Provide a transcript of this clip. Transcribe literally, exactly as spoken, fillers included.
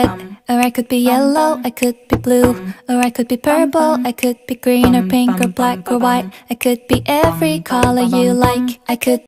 or I could be yellow, I could be blue, or I could be purple, I could be green or pink or black or white. I could be every color you like. I could